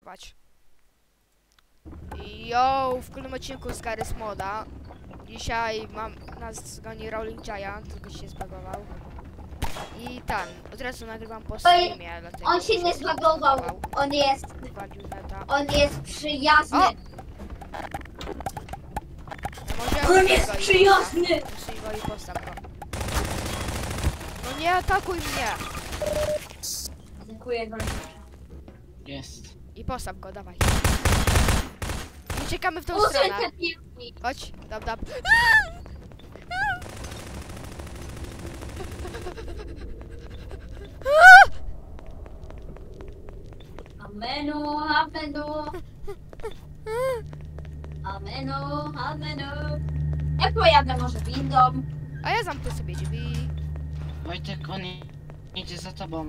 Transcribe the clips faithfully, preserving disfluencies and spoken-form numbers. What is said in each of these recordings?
patrz. Yo, w kolejnym odcinku z Garry's Moda. Dzisiaj mam, nas goni Rolling Giant, tylko się zbagował. I ten, od razu nagrywam po streamie, dlatego... On się nie zbagował, on jest... On jest przyjazny. O! Może On jest przyjazny. Muszę go i postaw go. No nie atakuj mnie! Dziękuję bardzo. Jest. I postaw go, dawaj. Uciekamy w tą Użyj stronę. te piłki. Chodź, dab, dab. Amenu, amenu. Amenu, amenu. Ja pojadę może windą. A ja zamknę sobie drzwi. Wojtek, on idzie za tobą.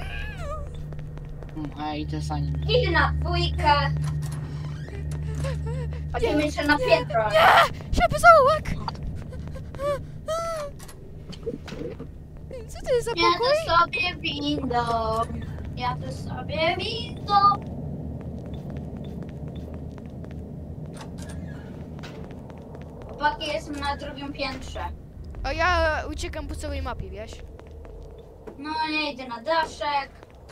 Mm, A ja idę za nim. Idę na dwójkę. Chodzimy jeszcze na piętro. Nie! Ślepy zaułek! Co to jest za Ja pokój? to sobie windą. Ja to sobie windą. Chłopaki, jestem na drugim piętrze. A ja uciekam po całej mapie, wiesz? No, nie idę na daszek.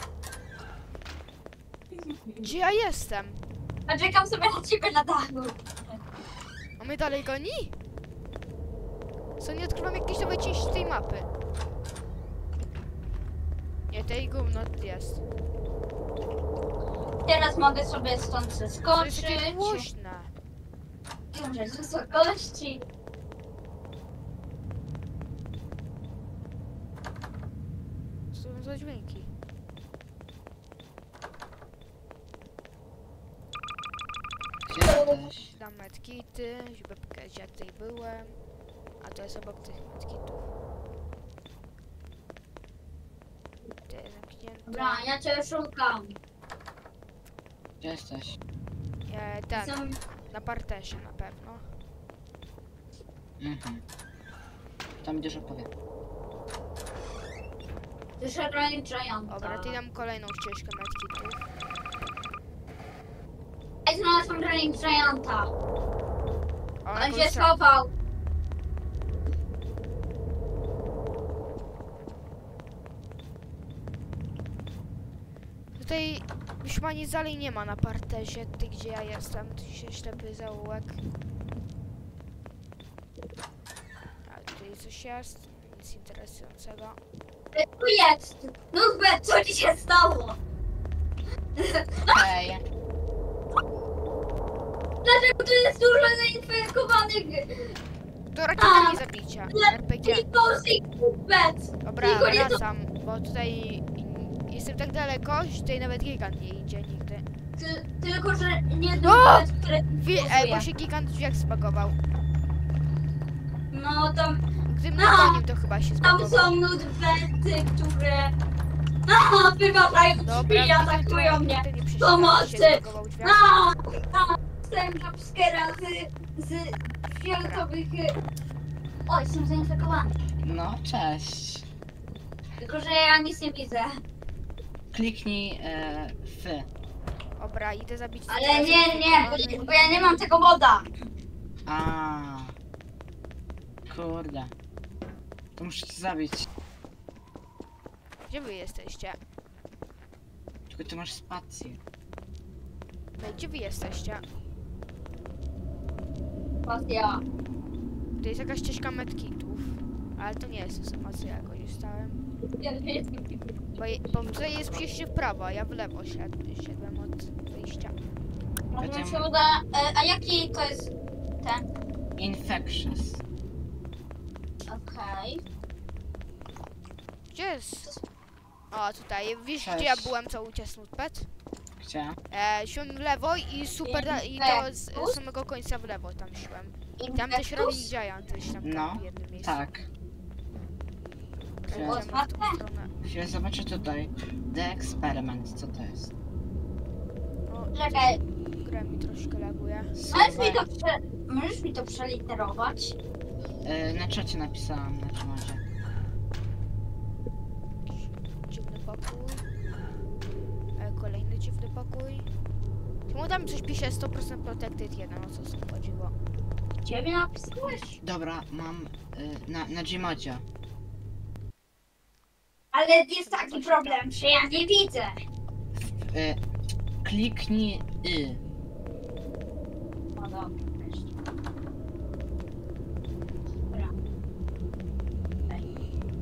Gdzie ja jestem? A czekam sobie na ciebie na dachu. A mnie dalej goni? Co, nie odkrywam jakiejś nowej części tej mapy? Nie, tej gówno jest. Teraz mogę sobie stąd To jest zeskoczyć. takie głośne. I umrzeć z wysokości. Co to za dźwięki? Gdzie jesteś? Dam medkity, żeby pokazać jak tutaj byłem. A to jest obok tych medkitów. To jest zamknięte. Dobra, ja cię szukam. Gdzie jesteś? E, ten, Są... na partesie na pewno. Mhm. Tam idziesz opowie. Wyszedłem Gianta. Dobra, ty dam kolejną ścieżkę medkitów. Ej, znalazłem Rolling Gianta. O, On jakąś się sa- schował. Tutaj już ma nic dalej nie ma na partesie, ty gdzie ja jestem, tu się ślepy zaułek. A tutaj coś jest, nic interesującego. Ej, tu jest. Nubet, co ci się stało? Hej! Dlaczego tu jest dużo zainfekowanych? To rakieta nie zabicia, R P G. Nubet. Dobra, Niko, nie to- wracam, bo tutaj jestem tak daleko, że tutaj nawet gigant nie idzie nigdy. Ty, tylko, że nie O! Nubet, który... Wi Ej, bo się gigant w drzwiach spagował. No tam, Gdybym nie A! gonił, to chyba się tam spagował. są nudwety, które... A, wyważają drzwi, Dobra, atakują mnie. nigdy nie przyszedł, Pomocy! się spagował w drzwiach. A, a, dostałem jumpscare'a z, z fioletowych... Oj, jestem zainfekowany. No, cześć. Tylko, że ja nic nie widzę. Kliknij e, F. Dobra, idę zabić... Ale teraz nie, nie, zainfekowanych. bo, bo ja nie mam tego moda. A. Kurde. To muszę cię zabić. Gdzie wy jesteście? Tylko ty masz spację. No, gdzie wy jesteście? Pasja. To jest jakaś ścieżka medkitów. Ale to nie jest informacja, jak korzystałem. Bo, je, bo tutaj jest przejście w prawo, a ja w lewo szedłem, szedłem od wyjścia. Może mi Będziemy- się uda... E, a jaki to jest ten? Infectious. Okej. Gdzie jest? O, tutaj. Wiesz, Cześć. gdzie ja byłem cały czas nutpet? Gdzie? E, szłem w lewo i super, da, i do z, z samego końca w lewo tam szłem. I tam też robi Giant, też tam, tam No, w jednym miejscu. Tak. Idziemy Chwilę, w tą stronę. chwilę zobaczę tutaj. The Experiment, co to jest? O, Czekaj, grę mi troszkę laguje. możesz mi to, prze, możesz mi to przeliterować? E, na czacie napisałam na czacie. Dziwny pokój. E, kolejny dziwny pokój. Czemu tam coś pisze sto procent protected jeden, o co z tym chodziło? Ciebie napisałeś? Dobra, mam y, na, na Gmodzie. Ale jest taki problem, że ja nie widzę. Y, kliknij Y. No dobra, jeszcze. Dobra. Ej,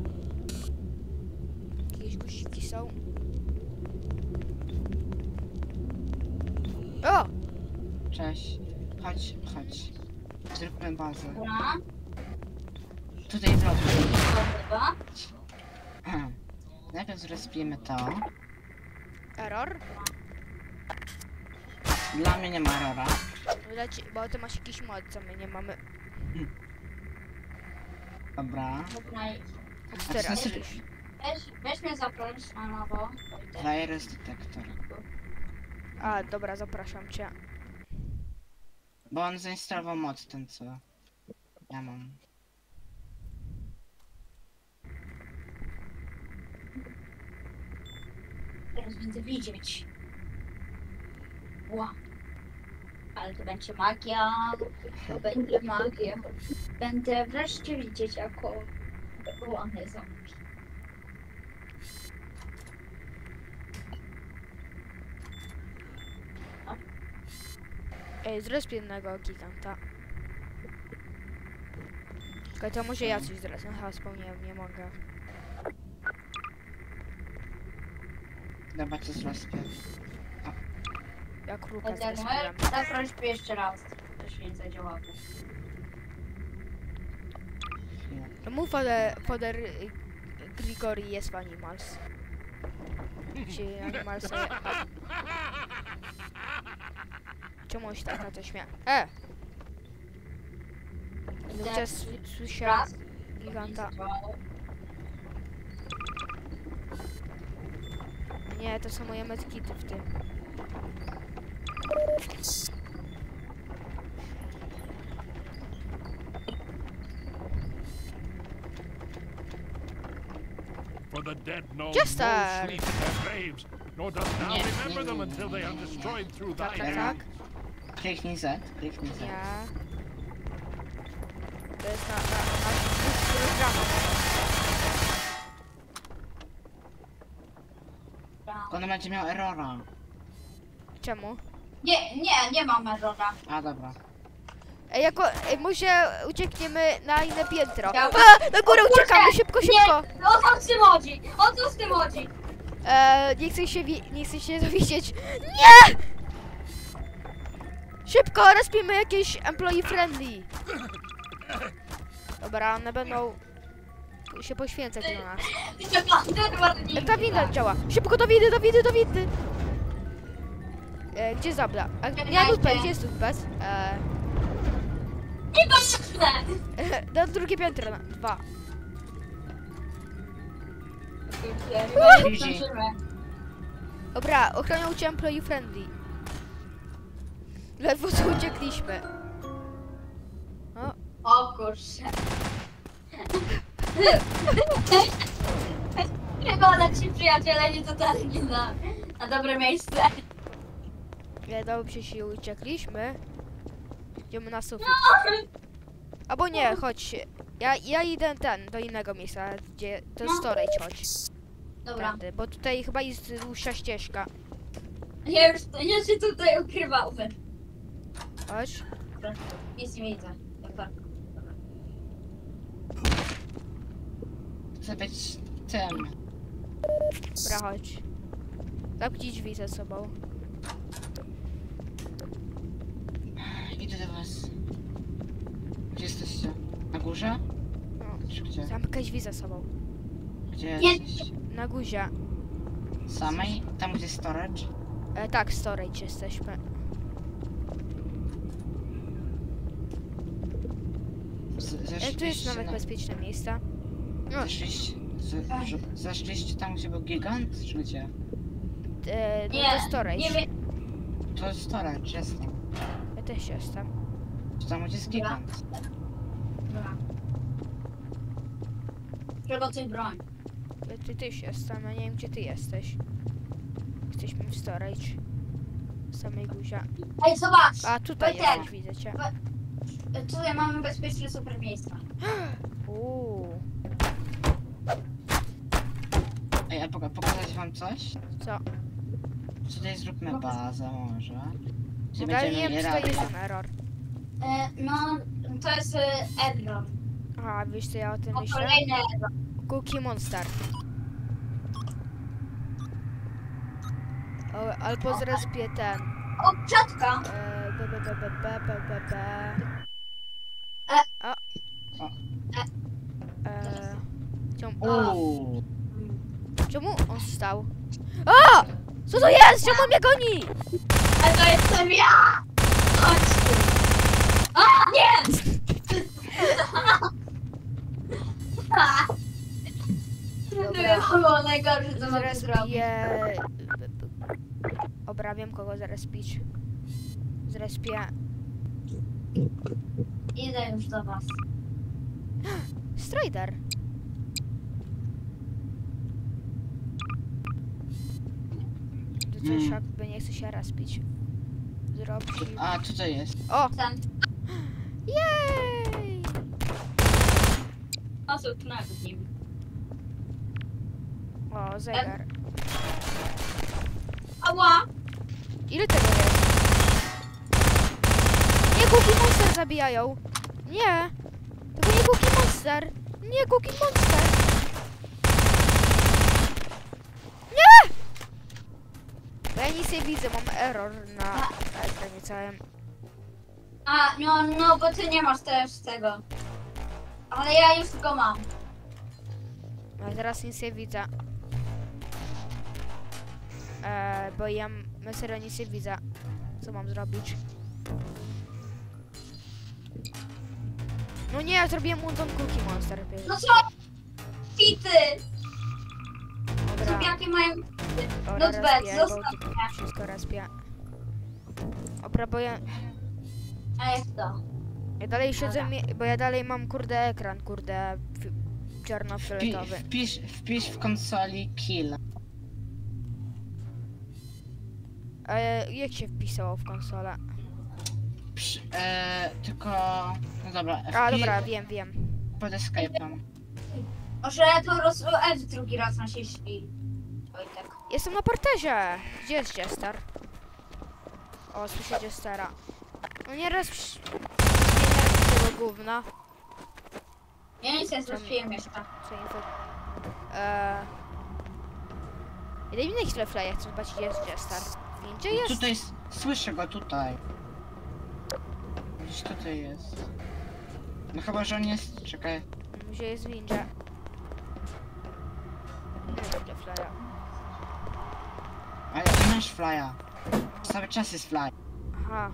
Jakieś guziki są. O! Cześć. Chodź, chodź. Zróbmy bazę. Dobra, Tutaj w lobby. dobra. Najpierw zrespimy to. Error? Dla mnie nie ma errora. Leci, bo ty masz jakiś mod, co my nie mamy. Dobra. Dobra, Teraz. znaczy- weź, weź mnie zaproś na nowo. Virus detector. A, dobra, zapraszam cię. Bo on zainstalował mod ten co ja mam. Teraz będę widzieć. Wow. Ale to będzie magia. To będzie magia. Będę wreszcie widzieć jako ładne zamki. Ej, zresp jednego giganta. Okej, to może ja coś zresp. Aha, wspomniałem, nie mogę. Dobra, co zrespię. Ja kruka Chociaż zrespiłem. zaproś mnie jeszcze raz. Też nie zadziałało. Chwilę. Mów ale poder y, Grigori jest w Animals. Czy Animals... Czemu się taka to śmia... E! Ludzie słyszałem Raz. giganta. Nie, to są moje medkity w tym. For the dead know Just, no uh, sleep in their graves, nor does now Nie, remember nie, them nie, until they nie, are nie, nie. destroyed through Tak, thy tak, hand. tak. Kliknij Z, kliknij Z. Ja. To jest na, na, na programu. On będzie miał errora. Czemu? Nie, nie, nie mam errora. A dobra. Ej, jako, ej, może uciekniemy na inne piętro. Ja- A, na górę uciekamy, szybko, szybko! Nie, o co z tym chodzi? O co z tym chodzi? E, nie chcę się, wi- nie chcę się dowiedzieć. Nie! Szybko, rozpijmy jakieś employee friendly. Dobra, one będą się poświęcać do nas. Jak ta winda działa. Szybko do windy, do windy, do windy. E, gdzie Zabla? A, nie, Nutpet, gdzie jest Nutpet? E, Nie potrzebne! na drugie piętro, na dwa. Dobra, ochronią cię employee friendly. Ledwo co uciekliśmy. O, O kurczę. Chyba nasi przyjaciele nie dotarli na, na dobre miejsce. nie, dobrze się uciekliśmy. Idziemy na sufit. Albo nie, chodź. Ja, ja idę ten, do innego miejsca, gdzie to jest storage, chodź. Dobra, Tędy, bo tutaj chyba jest dłuższa ścieżka. ja już, ja się tutaj ukrywałem. Chodź. Nic nie widzę. Dobra. Chcę być tym. Dobra, chodź. Zamknij drzwi ze sobą. Idę do was. Gdzie jesteście? Na górze? No. Czy gdzie? Zamknij drzwi za sobą. Gdzie Nie. jesteście? Na guzie. Samej? Tam gdzie storage? E, tak, storage jesteśmy. Z- E, tu jest Zeszliście nawet na... bezpieczne miejsca. No, Zeszliście... z- Zeszliście tam gdzie był gigant? Czy gdzie? e, no Nie, to storage. nie wiem. To jest storage, jestem. Ja też jestem. To tam gdzie jest gigant. Dobra. Przygotuj broń. Ja ty też jestem, a nie wiem gdzie ty jesteś. Jesteśmy w storage. samej górze. Ej, zobacz! A tutaj Wojtek, jesteś, widzę cię. tutaj mamy bezpieczne super miejsca. Uuu, Ej, a poka- pokazać wam coś? co? Tutaj zróbmy bazę może. Gdzie No, ale będziemy nie wiem, mieli czy to jest radio. ten error. E, no, to jest e, error. Aha, wiesz co ja o tym O, myślę? kolejny error. Cookie Monster. O, albo zrespię ten. O, czatka! E, b, b, b, b, b, b, b, b. E. O. O. E, czemu, Uuu. czemu on stał? O! Co to jest? Czemu on mnie goni? A to jestem ja! Chodź tu! A, nie! Dobra. To było najgorsze, co mogę zrobić. Zrespię... Obrabiam kogo zrespić. Zrespię... Idę już do was. Strider. To coś Mm. jakby nie chce się respić. Zrobić... A, tutaj jest. O! Tam Jej! osób nad nim. O, zegar. Ała! Ile tego jest? Nie, Cookie Monster zabijają. Nie. Tylko nie Cookie Monster. Nie, Cookie Monster. Nie! Bo ja nic nie widzę, mam error na na ekranie całym. A, no, no, bo ty nie masz też tego. Ale ja już go mam. A teraz nic nie widzę. Eee, bo ja m- ja serio nic nie widzę. Co mam zrobić? No nie, ja zrobiłem mu ten Cookie Monster. No co? Fity! Dobra, Jakie mają... dobra, not bad, respię, bo zostaw tylko mnie. wszystko respię. Dobra, bo ja, A jak to? ja dalej siedzę, Dobra. mi- bo ja dalej mam kurde ekran, kurde fi- Wpi- czarnofioletowy. wpisz, wpisz w konsoli kill. E, jak się wpisało w konsolę? Przy, e, tylko... No dobra, A, wpi- dobra, wiem, wiem. pod escape'em. Może po prostu F drugi raz na się śpi. Wojtek. Jestem na parterze! Gdzie jest Jester? O, słyszę Jestera. No nie raz... Nie tego gówna. Ja nic nie zrobiłem jeszcze. Co info... Eee... Daj mi na chwilę flya, chcę zobaczyć, gdzie jest Jester. Gdzie jest? Tutaj, s- słyszę go tutaj. Gdzieś tutaj jest. No chyba, że on jest... Czekaj. Gdzie jest ninja? Nie będzie flya. Ale nie masz flya. Cały czas jest fly. Aha.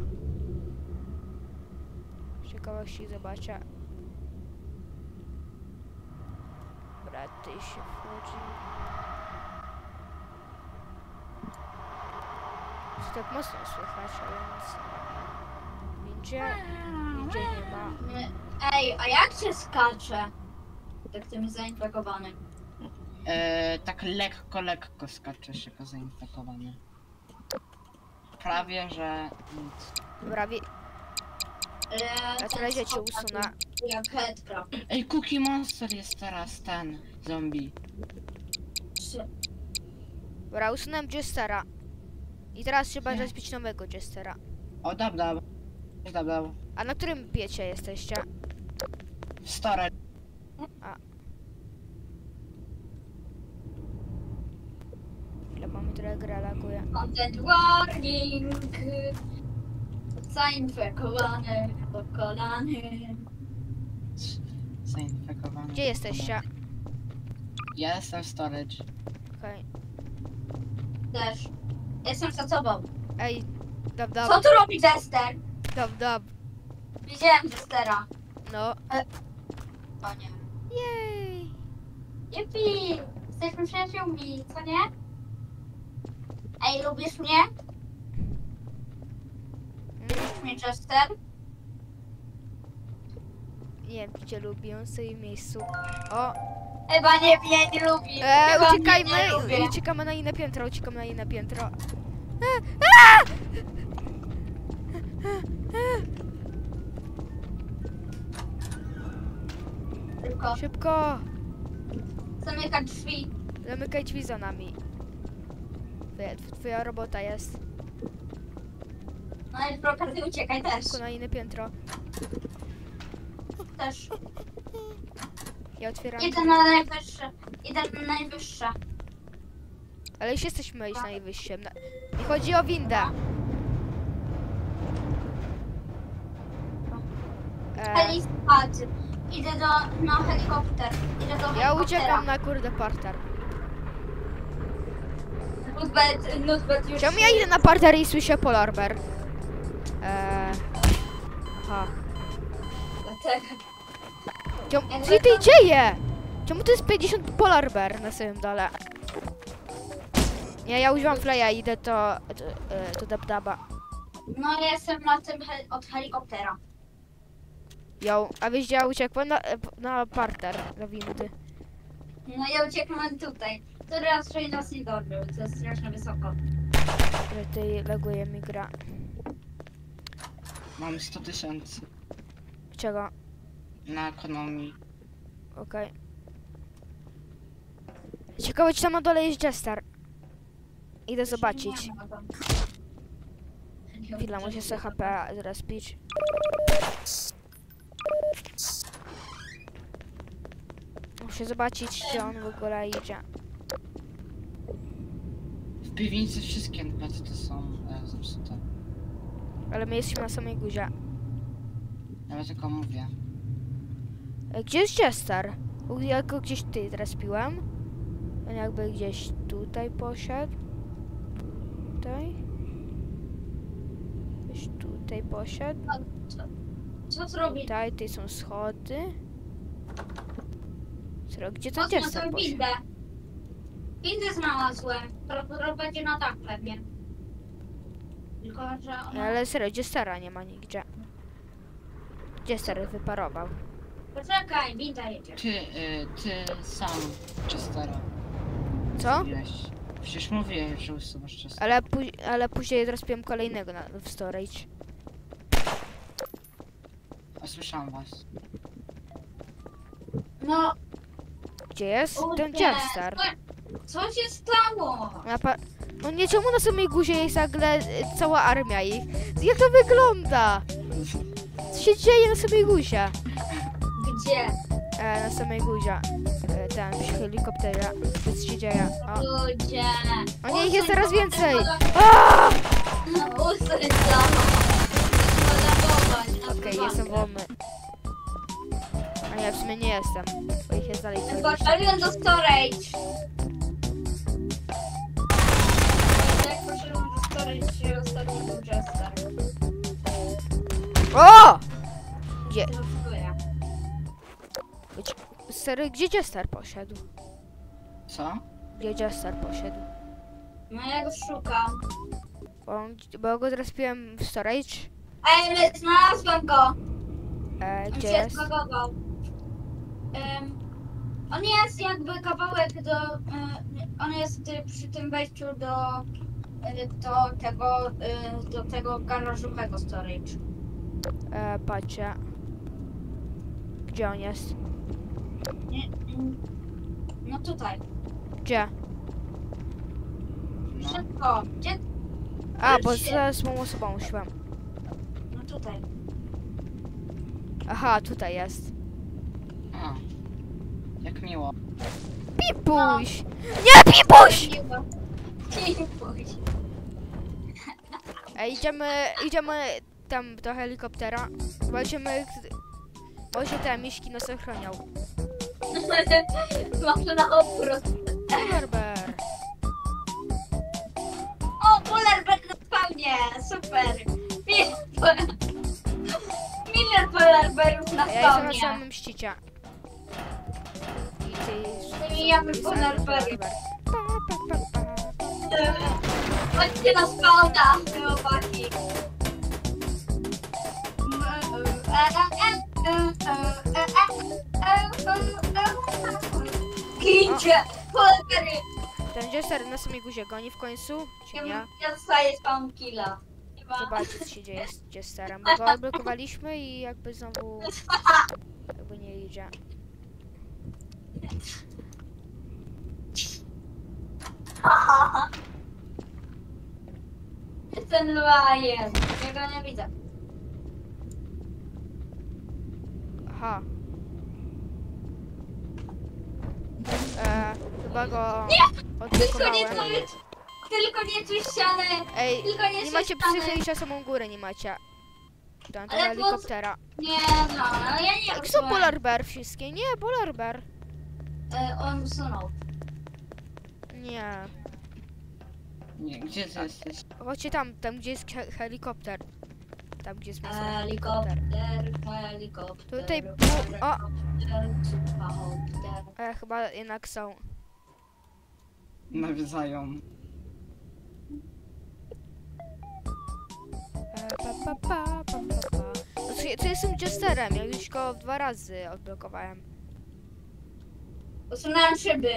Z ciekawości zobaczę. Dobra, ty się wchodzi. Jest tak mocno słychać, ale nic. Ninja? Ninja nie ma. Nie. Ej, a jak się skacze? Tak tym zainfekowanym. E, tak lekko, lekko skaczesz jako zainfekowany. Prawie, że nic. Dobra, wie... Eee, Ja teraz ja cię usunę. Jak headcrab. Ej, Cookie Monster jest teraz ten zombie. Dobra, usunąłem Jestera. I teraz trzeba Nie. zaspić nowego Jestera. O, dab, dab. Dab, dab. A na którym piecie jesteście? W storage. Ile mamy trochę gra laguje. Content warning. Zainfekowany, pokonany. Zainfekowany. Gdzie jesteście? Ja jestem w storage. Okej. Też. Jestem za tobą. Ej, dab dab, Co tu robi Jester? dab dab. Widziałem Jestera. No. O nie. Jej. Jupi! Jesteśmy przyjaciółmi, co nie? Ej, lubisz mnie? Lubisz mnie, Jester? Nie wiem, czy cię lubię, on stoi w miejscu. O, Chyba nie mnie nie lubi. e, Chyba uciekajmy, mnie nie lubi. uciekamy na inne piętro, uciekamy na inne piętro. E, a! Szybko, Szybko! zamykać drzwi. Zamykaj drzwi za nami. Twoja, twoja robota jest. No i broker, ty uciekaj też. Tylko na inne piętro. Też. Ja otwieram. Idę na najwyższe. Idę na najwyższe. Ale już jesteśmy już najwyższym. Na... Nie chodzi o windę. E, Helipad. Idę do, na helikopter. Idę do ja helikoptera. uciekam na kurde parter. Nutbet, Nutbet już... Czemu ja idę na parter i słyszę polar bear? Eee... Aha. Dlatego. Czemu, Jak co się to- tutaj dzieje? Czemu to jest pięćdziesiąt polar bear na samym dole? Nie, ja używam flya i idę to... to, e, to dabdaba. No ja jestem na tym hel od helikoptera. Ją, a wiesz gdzie ja uciekłem? Na, e, na parter, na windy. No ja uciekłem tutaj. Teraz raczej nas nie dobył, to jest strasznie wysoko. Ale tutaj laguje mi gra. Mam sto tysięcy Czego? na ekonomii. Okej. Ciekawe czy tam na dole jest Jester. Idę zobaczyć. Nie ma tam. Chwila, muszę sobie H P zaraz pić. Muszę zobaczyć, gdzie on w ogóle idzie. W piwnicy wszystkie N P C to są e, zepsute. Ale my jesteśmy na samej górze. Ja tylko mówię. E, Gdzie jest Jester? U- Ja go gdzieś tutaj teraz piłem. On jakby gdzieś tutaj poszedł. Tutaj. Gdzieś tutaj poszedł. Co zrobić? Tutaj, tutaj są schody. Serio, gdzie ten Mocno Jester tę poszedł? windę. Windę znalazłem. To, to będzie na dach pewnie. Tylko, że ona... Ale serio, Jestera nie ma nigdzie. Jester wyparował. Poczekaj, winda jedzie. Ty, y, ty sam Chestera Co? mówiłeś. Przecież mówiłeś, że usuwasz Chestera. Ale, póź- ale później rozpiłem kolejnego na, w storage. A słyszałam was. No, Gdzie jest? Ten kurde, Jester. Co co się stało? Na pa- no nie, czemu na samej górze jest nagle e, cała armia ich? Jak to wygląda? Co się dzieje na samej górze? Gdzie? E, na samej górze. E, ten, przy helikopterze. Co się dzieje? O, Ludzie. o nie, ich jest Usuń coraz to, więcej! pola- Aaa! Usuń to. Polagować na Okej, dwa. jestem wolny. A nie, w sumie nie jestem, bo ich jest dalej dwadzieścia. Poszedłem do storage. Jak poszedłem do storage, ostatni był Jester. O! Gdzie? Dziękuję. Sery, gdzie Jester poszedł? Co? Gdzie Jester poszedł? No ja go szukam. Bo, on, bo ja go teraz piłem w storage. Ej, my- znalazłem go. E, On gdzie się jest? zbagował. Ym, on jest jakby kawałek do... Y, on jest y, przy tym wejściu do... Y, do tego... Y, do tego garażowego storage. E, patrzę. Gdzie on jest? Nie, mm, no tutaj. Gdzie? No. Szybko. Gdzie? A, bo Się- z złą osobą szłem. No tutaj. Aha, tutaj jest. A. Jak miło. Pipuś! Nie, Pipuś! Nie pójdź. E, idziemy, idziemy tam do helikoptera. Zobaczymy, może te miśki nas ochronią. Może na odwrót. Berber. O, polarbear na spawnie! Super! Mil- Milion polarbearów na A ja jestem na spawnie! samym szczycie. I ty... Mijamy i sam polarbeary. Berber. Pa, pa, pa, pa. Chodźcie na spawna, chłopaki! Gincie! Polarbeary! Ten Jester na samej górze goni w końcu? Czy Ja, nie? ja dostaję spawn killa. Nie ma. Zobaczcie, co się dzieje z Jesterem, bo go odblokowaliśmy i jakby znowu jakby nie idzie. Ten lion. Ja go nie widzę. Aha. E, chyba go Tylko nie odblokowałem. tu, tylko nie tu ścianę. Ej, Tylko nie nie macie ścianę. psychy i na samą górę nie macie. Tam tego Ale po- helikoptera. Nie no, ale ja nie Jak są użyłem. polar bear wszystkie? Nie, polar bear. E, on usunął. Nie. Nie, gdzie ty jesteś? Chodźcie tam, tam gdzie jest he helikopter. Tam gdzie jest miejsce na Helikopter, helikopter. Tutaj helikopter, bu- o! helikopter. E, chyba jednak są. Nawiedzają. E, pa, pa, pa, pa, pa, pa. No co, co jestem jesterem? Ja już go dwa razy odblokowałem. Usunąłem szyby.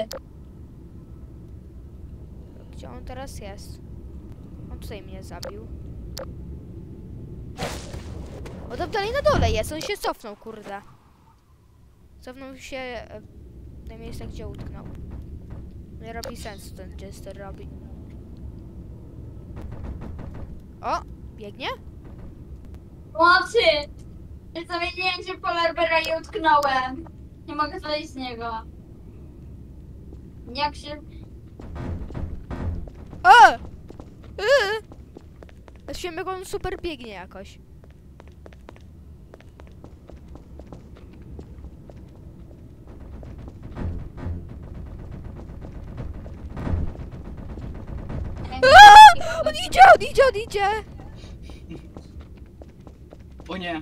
Gdzie on teraz jest? On tutaj mnie zabił. O, tam dalej na dole jest, on się cofnął, kurde. Cofnął się e, na miejsce, gdzie utknął. Nie robi sensu ten jester robi. O! Biegnie? Pomocy! Ja zamieniłem się w polar beara i utknąłem. Nie mogę zejść z niego. Jak się... O! Yy! Zresztą jak on super biegnie jakoś. Aaa! On idzie, on idzie, on idzie! O nie.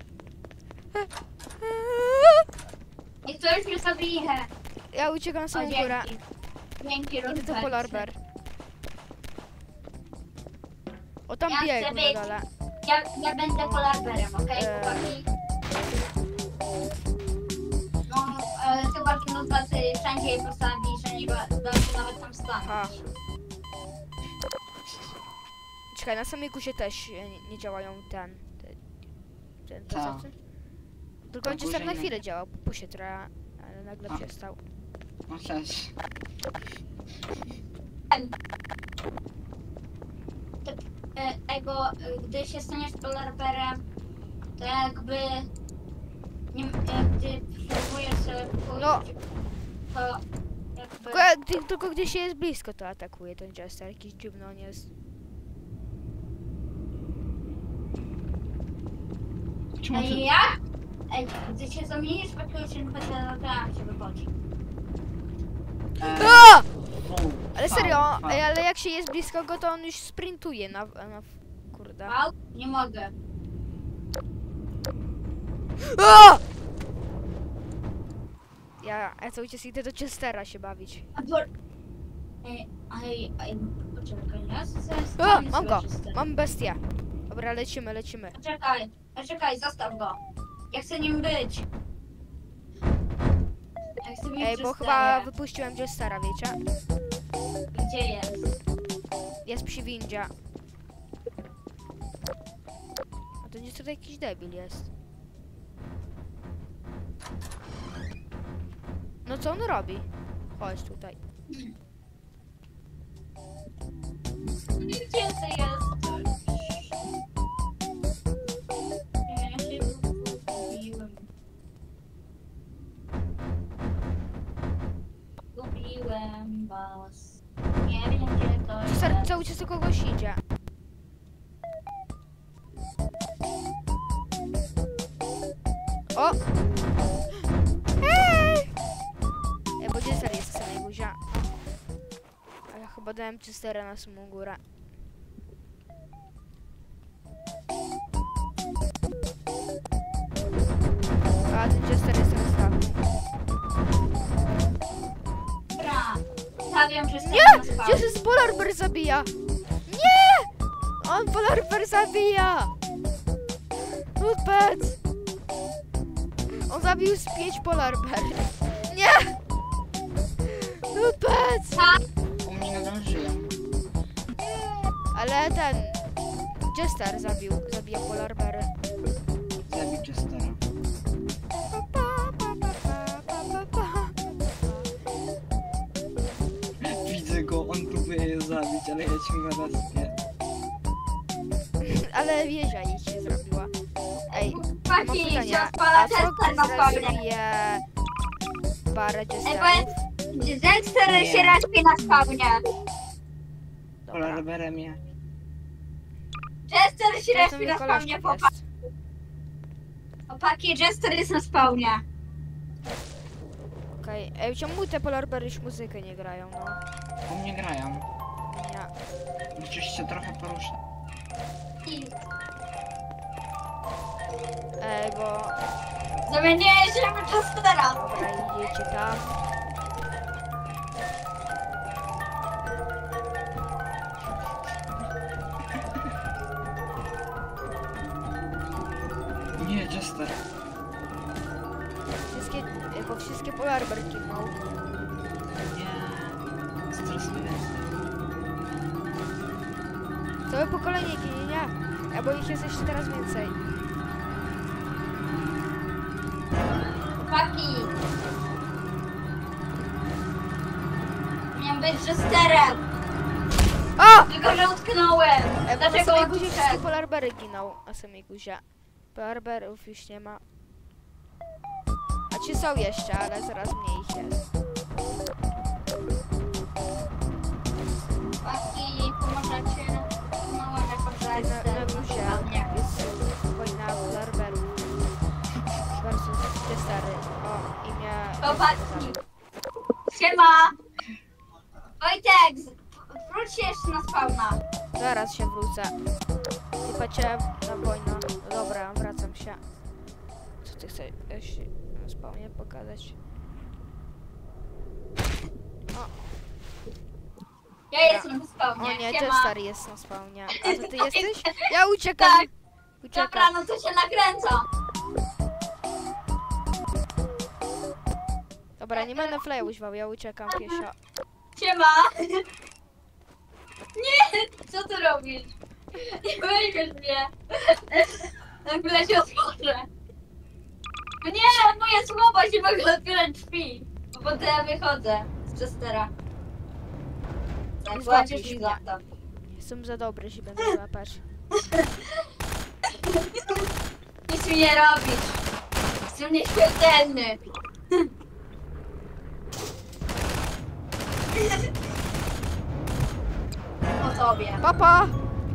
Niech to już mnie zabije. Ja uciekam na O, samą górę. dzięki. Dzięki, Idę do Robercie. polar bear. O, tam Ja chcę biegł na być- dole. Ja, ja będę polar bearem, okej, Eee. chłopaki? No, e, chyba, że nos was y, wszędzie je postawi, że nie da da się nawet tam Aha. stanąć. Czekaj, na samej górze też e, nie, nie działają ten... ten, ten to Co? co? Tylko Na on jester górze na nie. chwilę działał, po się trochę, ale nagle A. przestał. No cześć. E, Ego, e, gdy się staniesz polar bearem, to jakby... Nie, e, gdy próbujesz sobie pójść, No. to jakby... Tylko, jak- gdy, tylko gdy się jest blisko, to atakuje ten jester. Jakiś dziwny on jest. Czemu ty... Ej, jak? Ej, gdy się zamienisz w jakiegoś N P C, to tam się wychodzi. E, A! fu, Ale fa, serio, fa. ej, ale jak się jest blisko go, to on już sprintuje na... na kurde. Au? Nie mogę. A! Ja, ja cały czas idę do Chestera się bawić. A bo... Ej, ej, ej, poczekaj, ja zaraz... A, mam go! Mam bestię. Dobra, lecimy, lecimy. Czekaj, czekaj, zostaw go. Ja chcę nim być. Ja chcę mieć Ej, bo Jesterę. chyba wypuściłem Chestera, wiecie? Gdzie jest? Jest przy windzie. A to nie tutaj jakiś debil jest. No co on robi? Chodź tutaj. Gdzie ty jesteś? Ja się gubiłem. Gubiłem was. Nie wiem gdzie to Chester jest. cały czas do kogoś idzie. O! Ej! Ej, bo Chester jest w samej górze. A ja chyba dałem Chestera na samą górę. A ten Chester jest teraz tam. Dobra. Stawiam, że Nie! jestem na Jezus, Polar Bear zabija! Nie! On Polar Bear zabija! Rupec! On zabił z pięć Polar Bear. Nie! Rupec! U mnie nadal żyją. Ale ten... Jester zabił, zabija Polar Bear. Zabij Chestera. Pa, pa, pa, pa, pa, pa, pa. być mi na respie. Ale wieża jej się zrobiła. Ej, mam Chłopaki, się pytanie. odpala A Jester Frog na spawnie. zrezygnuje parę Ej, jesterów? powiedz, Jester Nie. się respi na spawnie. Dobra. Polarberem je. Jester się To respi mi na koleżka spawnie, jest. chłopaki. Chłopaki, Jester jest na spawnie. Okej. Ej, czemu te polarbery już muzykę nie grają, no? U mnie grają. Nie. Musisz się trochę poruszać. I Ej, bo... zamieniłem się w Jestera. Dobra, idziecie tam. Nie, Jester. Wszystkie... Ej, bo wszystkie polarber kiwnął. Nie. Stresuję. Całe pokolenie ginie, nie? Ej, bo ich jest jeszcze teraz więcej. Chłopaki. Miałem być Jesterem. O! Tylko, że utknąłem. Ej, bo na Dlaczego samej guzie wszystkie utknąłem? polarbery giną. Na samej guzie. Polarberów już nie ma. A ci są jeszcze, ale coraz mniej ich jest. Chłopaki, pomożecie? Mała Na, na Jester. guzie Nie. jest wojna polarberów. Versus te stary. O, imię... Chłopaki. Siema. Wojtek, z- wróć się jeszcze na spawna. Zaraz się wrócę. Nie patrzyłem na wojnę. No dobra, wracam się. Co ty chcesz jeszcze na spawnie pokazać? Ja jestem na O spawnie. nie, Siema. Jester jest na spawnie. A to ty jesteś? Ja uciekam. Tak. Uciekam. Dobra, no to się nakręca. Dobra, nie będę flya używał, ja uciekam piesio. Siema. Nie, co ty robisz? Nie weźmiesz mnie. Nagle się otworzę. Nie, moje słowa się mogą otwierać drzwi. Bo potem ja wychodzę z Jestera. Tak, Nie złapiesz złapiesz mi mnie. laptop. Jestem za dobry, że będę złapać. Nic mi nie robisz. Jestem nieśmiertelny. Po tobie. Papa!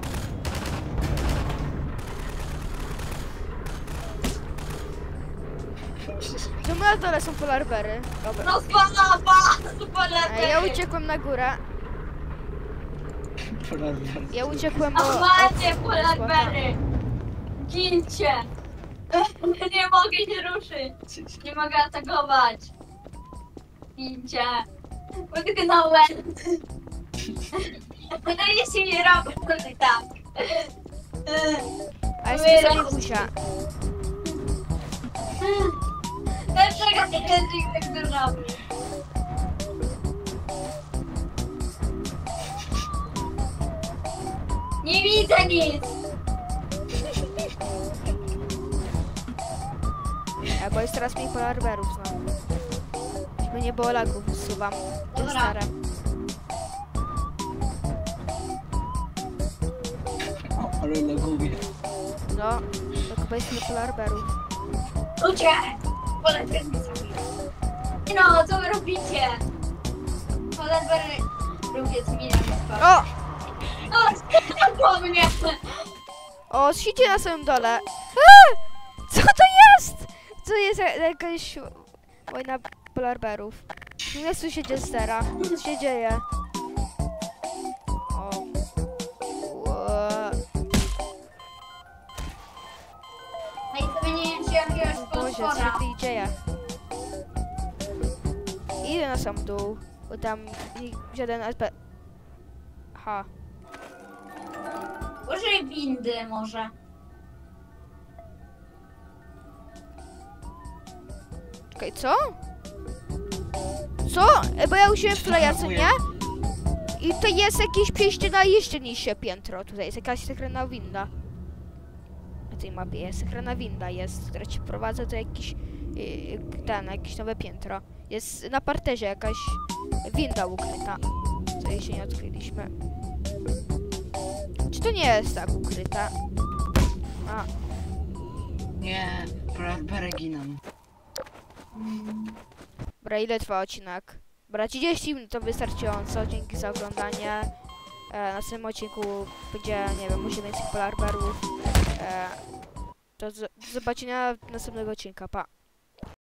Czemu na dole są polarbery? Dobra. No spadapa! Super Ej, ja uciekłem na górę. Polarber. Ja uciekłem do... A macie polarbery! Gincie! Nie mogę się ruszyć. Nie mogę atakować. Gincie. Utknąłem. No nic mi nie robię, tylko tak. A jestem sobie gusia. Dlaczego ty Henryk tak to robisz? Nie widzę nic! E, bo jest teraz mniej polarberów znowu. Żeby nie było lagów, usuwam. Te Dobra. stare. O, ale laguje. No, to chyba jest tyle polarberów. Ludzie! Polarbery mi zabiją. No, co wy robicie? Polarbery lubię zmieniać. O! O, po mnie! O, siedzi na samym dole. A! Co to jest? Co jest ja- jakaś wojna polarberów? Nie tu się dzieje stara. Co się dzieje? O. Ło. No i zamieniłem się jakiegoś Boże, co się potwora. tutaj dzieje? Idę na sam dół, bo tam nikt- żaden S P... Ha. Użyj windy może. Czekaj, co? Co? E, bo ja usiłem flya, co nie? I to jest jakieś przejście na jeszcze niższe piętro. Tutaj jest jakaś sekretna winda. Na tej mapie jest sekretna winda, jest, która ci prowadza do jakiś... Yy, ten, jakieś nowe piętro. Jest na parterze jakaś winda ukryta. Co jeszcze nie odkryliśmy. to nie jest tak ukryte? A, Nie, prawie ginam. dobra, ile trwa odcinek? Dobra, trzydzieści minut to wystarczająco, dzięki za oglądanie. E, na następnym odcinku będzie, nie wiem, musi więcej polarberów. E, to z- do zobaczenia następnego odcinka, pa.